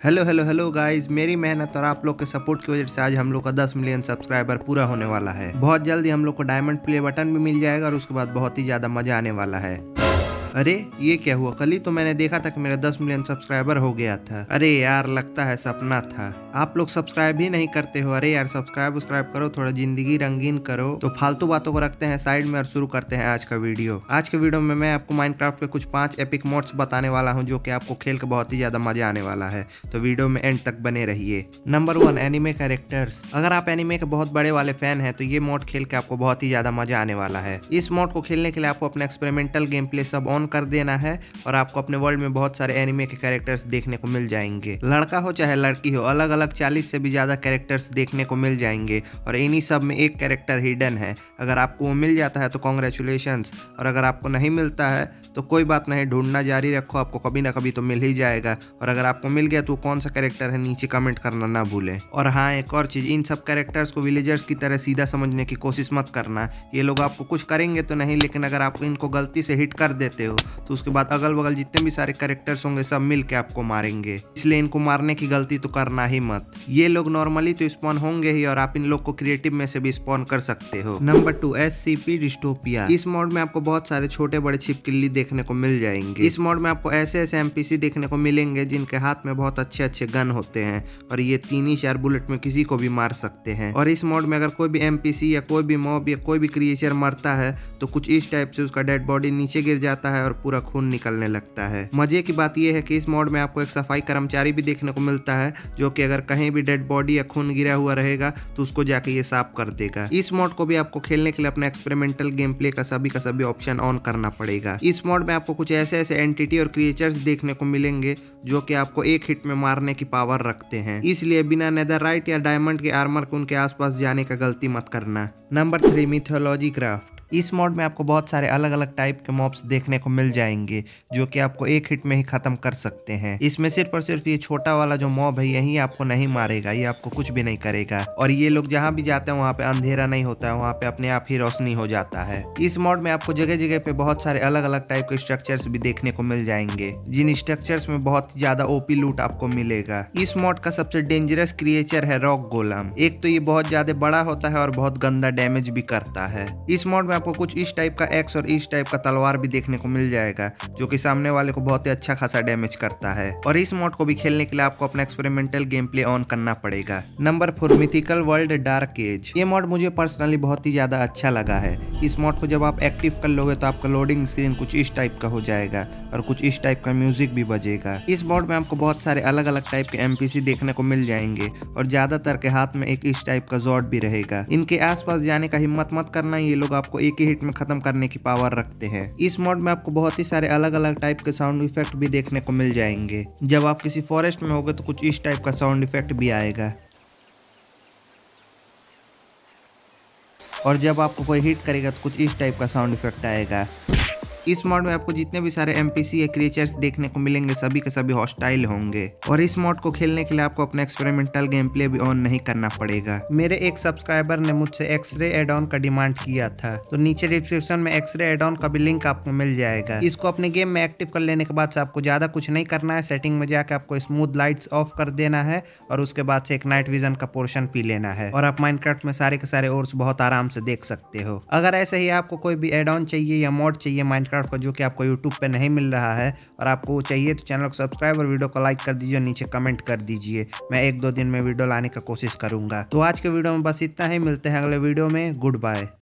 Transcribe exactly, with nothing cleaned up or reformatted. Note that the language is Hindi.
हेलो हेलो हेलो गाइस, मेरी मेहनत और आप लोग के सपोर्ट की वजह से आज हम लोग का दस मिलियन सब्सक्राइबर पूरा होने वाला है। बहुत जल्दी हम लोग को डायमंड प्ले बटन भी मिल जाएगा और उसके बाद बहुत ही ज्यादा मजा आने वाला है। अरे ये क्या हुआ? कल ही तो मैंने देखा था कि मेरा दस मिलियन सब्सक्राइबर हो गया था। अरे यार, लगता है सपना था। आप लोग सब्सक्राइब ही नहीं करते हो। अरे यार, सब्सक्राइब सब्सक्राइब करो, थोड़ा जिंदगी रंगीन करो। तो फालतू बातों को रखते हैं साइड में और शुरू करते हैं आज का वीडियो। आज के वीडियो में मैं आपको माइनक्राफ्ट के कुछ पांच एपिक मोड्स बताने वाला हूं जो कि आपको खेल के बहुत ही ज्यादा मजा आने वाला है। तो वीडियो में एंड तक बने रहिए। Number one, anime characters. अगर आप एनिमे के बहुत बड़े वाले फैन हैं तो ये मोड खेल के आपको बहुत ही ज्यादा मजा आने वाला है। इस मोड को खेलने के लिए आपको अपना एक्सपेरिमेंटल गेम प्ले सब ऑन कर देना है और आपको अपने वर्ल्ड में बहुत सारे एनिमे के कैरेक्टर्स देखने को मिल जाएंगे। लड़का हो चाहे लड़की हो, अलग अलग चालीस से भी ज्यादा कैरेक्टर्स देखने को मिल जाएंगे और इन्हीं सब में एक कैरेक्टर हिडन है। अगर आपको वो मिल जाता है तो कॉन्ग्रेचुलेशंस, और अगर आपको नहीं मिलता है तो कोई बात नहीं, ढूंढना जारी रखो, आपको कभी ना कभी तो मिल ही जाएगा। और अगर आपको मिल गया तो कौन सा कैरेक्टर है नीचे कमेंट करना ना भूलें। और हाँ, एक और चीज, इन सब कैरेक्टर्स को विलेजर्स की तरह सीधा समझने की कोशिश मत करना। ये लोग आपको कुछ करेंगे तो नहीं, लेकिन अगर आप इनको गलती से हिट कर देते हो तो उसके बाद अगल बगल जितने भी सारे कैरेक्टर्स होंगे सब मिल के आपको मारेंगे। इसलिए इनको मारने की गलती तो करना ही मत। ये लोग नॉर्मली तो स्पॉन होंगे ही और आप इन लोग को क्रिएटिव में से भी स्पॉन कर सकते हो। Number two, S C P dystopia. इस मोड में आपको बहुत सारे छोटे बड़े छिपकली देखने को मिल जाएंगे। इस मोड में आपको ऐसे ऐसे एमपीसी देखने को मिलेंगे जिनके हाथ में बहुत अच्छे अच्छे गन होते हैं और ये तीन ही चार बुलेट में किसी को भी मार सकते हैं। और इस मोड में अगर कोई भी एमपीसी या कोई भी मॉब या कोई भी क्रिएचर मरता है तो कुछ इस टाइप से उसका डेड बॉडी नीचे गिर जाता है और पूरा खून निकलने लगता है। मजे की बात यह है कि इस मोड में आपको एक सफाई कर्मचारी भी देखने को मिलता है जो कि अगर कहीं भी डेड बॉडी या खून गिरा हुआ रहेगा तो उसको जाके ये साफ कर देगा। इस मोड को भी आपको खेलने के लिए अपना एक्सपेरिमेंटल गेम प्ले का सभी का सभी ऑप्शन ऑन करना पड़ेगा। इस मोड में आपको कुछ ऐसे ऐसे एंटिटी और क्रिएचर्स देखने को मिलेंगे जो कि आपको एक हिट में मारने की पावर रखते हैं। इसलिए बिना नेदरराइट या डायमंड के आर्मर को उनके आसपास जाने का गलती मत करना। Number three, mythology craft. इस मोड में आपको बहुत सारे अलग अलग टाइप के मॉब्स देखने को मिल जाएंगे जो कि आपको एक हिट में ही खत्म कर सकते हैं। इसमें सिर्फ और सिर्फ ये छोटा वाला जो मॉब है यही आपको नहीं मारेगा, ये आपको कुछ भी नहीं करेगा। और ये लोग जहाँ भी जाते हैं वहाँ पे अंधेरा नहीं होता है, वहाँ पे अपने आप ही रोशनी हो जाता है। इस मोड में आपको जगह जगह पे बहुत सारे अलग अलग टाइप के स्ट्रक्चर्स भी देखने को मिल जाएंगे जिन स्ट्रक्चर्स में बहुत ज्यादा ओपी लूट आपको मिलेगा। इस मोड का सबसे डेंजरस क्रिएचर है रॉक गोलम। एक तो ये बहुत ज्यादा बड़ा होता है और बहुत गंदा डैमेज भी करता है। इस मोड में आपको कुछ इस टाइप का एक्स और इस टाइप का तलवार भी देखने को मिल जाएगा जो कि सामने वाले को बहुत ही अच्छा खासा डैमेज करता है। और इस मोड को भी खेलने के लिए आपको अपना एक्सपेरिमेंटल गेम प्ले ऑन करना पड़ेगा। Number four, mythical world dark age. ये मोड मुझे पर्सनली बहुत ही ज्यादा अच्छा लगा है। इस मोड को जब आप एक्टिव कर लोगे तो आपका लोडिंग स्क्रीन कुछ इस टाइप का हो जाएगा और कुछ इस टाइप का म्यूजिक भी बजेगा। इस मोड में आपको बहुत सारे अलग अलग टाइप के एमपीसी देखने को मिल जाएंगे और ज्यादातर के हाथ में एक इस टाइप का जॉर्ड भी रहेगा। इनके आसपास जाने का हिम्मत मत करना, ये लोग आपको एक ही हिट में खत्म करने की पावर रखते हैं। इस मोड में आपको बहुत ही सारे अलग अलग टाइप के साउंड इफेक्ट भी देखने को मिल जाएंगे। जब आप किसी फॉरेस्ट में होगे तो कुछ इस टाइप का साउंड इफेक्ट भी आएगा और जब आपको कोई हिट करेगा तो कुछ इस टाइप का साउंड इफेक्ट आएगा। इस मोड में आपको जितने भी सारे एमपीसी या क्रिएचर्स देखने को मिलेंगे सभी के सभी हॉस्टाइल होंगे। और इस मोड को खेलने के लिए आपको अपना एक्सपेरिमेंटल गेम प्ले भी ऑन नहीं करना पड़ेगा। मेरे एक सब्सक्राइबर ने मुझसे एक्सरे एड ऑन का डिमांड किया था, तो नीचे डिस्क्रिप्शन में एक्सरे एड ऑन का भी लिंक आपको मिल जाएगा। इसको अपने गेम में एक्टिव कर लेने के बाद से आपको ज्यादा कुछ नहीं करना है। सेटिंग में जाकर आपको स्मूथ लाइट्स ऑफ कर देना है और उसके बाद से एक नाइट विजन का पोर्शन पी लेना है और आप माइनक्राफ्ट में सारे के सारे ओर्स बहुत आराम से देख सकते हो। अगर ऐसे ही आपको कोई भी एड ऑन चाहिए या मॉड चाहिए माइनक्राफ्ट का जो कि आपको यूट्यूब पे नहीं मिल रहा है और आपको वो चाहिए तो चैनल को सब्सक्राइब और वीडियो को लाइक कर दीजिए और नीचे कमेंट कर दीजिए। मैं एक दो दिन में वीडियो लाने का कोशिश करूंगा। तो आज के वीडियो में बस इतना ही, मिलते हैं अगले वीडियो में। Good bye.